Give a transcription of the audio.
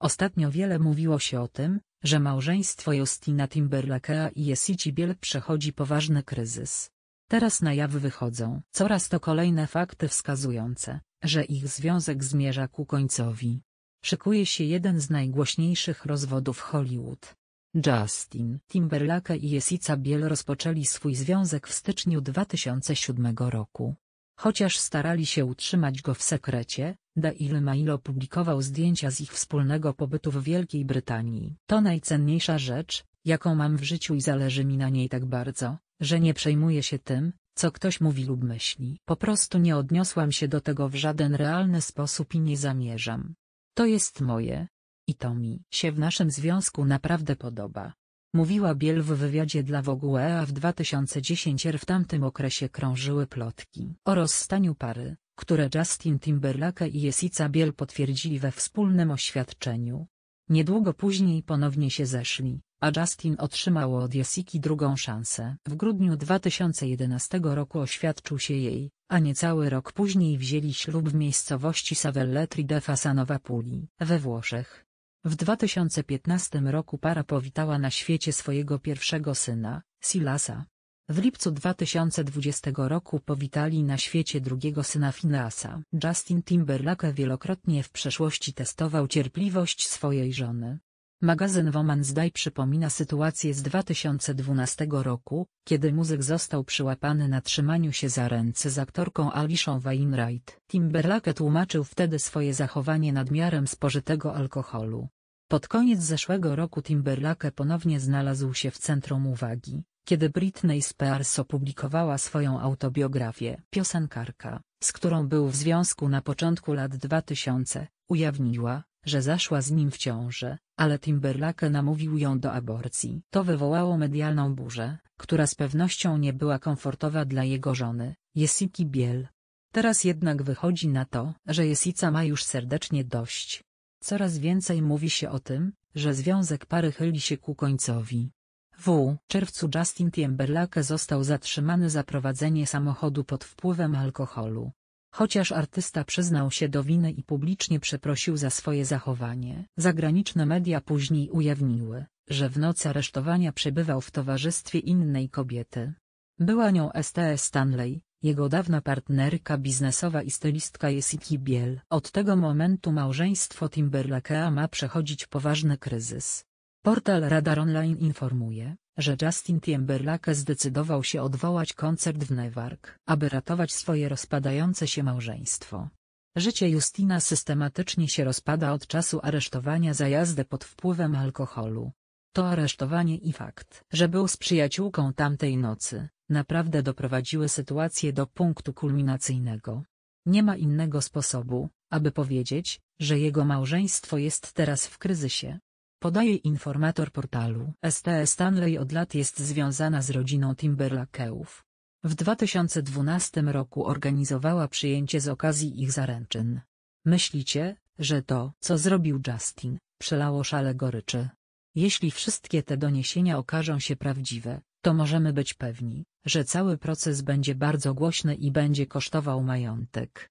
Ostatnio wiele mówiło się o tym, że małżeństwo Justina Timberlake'a i Jessie Biel przechodzi poważny kryzys. Teraz na jaw wychodzą coraz to kolejne fakty wskazujące, że ich związek zmierza ku końcowi. Szykuje się jeden z najgłośniejszych rozwodów Hollywood. Justin Timberlake i Jessie Biel rozpoczęli swój związek w styczniu 2007 roku. Chociaż starali się utrzymać go w sekrecie, Daily Mail opublikował zdjęcia z ich wspólnego pobytu w Wielkiej Brytanii. To najcenniejsza rzecz, jaką mam w życiu i zależy mi na niej tak bardzo, że nie przejmuję się tym, co ktoś mówi lub myśli. Po prostu nie odniosłam się do tego w żaden realny sposób i nie zamierzam. To jest moje. I to mi się w naszym związku naprawdę podoba. Mówiła Biel w wywiadzie dla Vogue, a w 2010 w tamtym okresie krążyły plotki o rozstaniu pary, które Justin Timberlake i Jessie Biel potwierdzili we wspólnym oświadczeniu. Niedługo później ponownie się zeszli, a Justin otrzymał od Jessie drugą szansę. W grudniu 2011 roku oświadczył się jej, a niecały rok później wzięli ślub w miejscowości Savelletri de Fasanova Puli, we Włoszech. W 2015 roku para powitała na świecie swojego pierwszego syna, Silasa. W lipcu 2020 roku powitali na świecie drugiego syna Phineasa. Justin Timberlake wielokrotnie w przeszłości testował cierpliwość swojej żony. Magazyn Woman's Day przypomina sytuację z 2012 roku, kiedy muzyk został przyłapany na trzymaniu się za ręce z aktorką Alishą Wainwright. Timberlake tłumaczył wtedy swoje zachowanie nadmiarem spożytego alkoholu. Pod koniec zeszłego roku Timberlake ponownie znalazł się w centrum uwagi, kiedy Britney Spears opublikowała swoją autobiografię. Piosenkarka, z którą był w związku na początku lat 2000, ujawniła, że zaszła z nim w ciążę, ale Timberlake namówił ją do aborcji. To wywołało medialną burzę, która z pewnością nie była komfortowa dla jego żony, Jessie Biel. Teraz jednak wychodzi na to, że Jessie ma już serdecznie dość. Coraz więcej mówi się o tym, że związek pary chyli się ku końcowi. W czerwcu Justin Timberlake został zatrzymany za prowadzenie samochodu pod wpływem alkoholu. Chociaż artysta przyznał się do winy i publicznie przeprosił za swoje zachowanie, zagraniczne media później ujawniły, że w nocy aresztowania przebywał w towarzystwie innej kobiety. Była nią St. Stanley, jego dawna partnerka biznesowa i stylistka Jessie Biel. Od tego momentu małżeństwo Timberlake'a ma przechodzić poważny kryzys. Portal Radar Online informuje, że Justin Timberlake zdecydował się odwołać koncert w Newark, aby ratować swoje rozpadające się małżeństwo. Życie Justina systematycznie się rozpada od czasu aresztowania za jazdę pod wpływem alkoholu. To aresztowanie i fakt, że był z przyjaciółką tamtej nocy, naprawdę doprowadziły sytuację do punktu kulminacyjnego. Nie ma innego sposobu, aby powiedzieć, że jego małżeństwo jest teraz w kryzysie. Podaje informator portalu. St. Stanley od lat jest związana z rodziną Timberlake'ów. W 2012 roku organizowała przyjęcie z okazji ich zaręczyn. Myślicie, że to, co zrobił Justin, przelało szale goryczy? Jeśli wszystkie te doniesienia okażą się prawdziwe, to możemy być pewni, że cały proces będzie bardzo głośny i będzie kosztował majątek.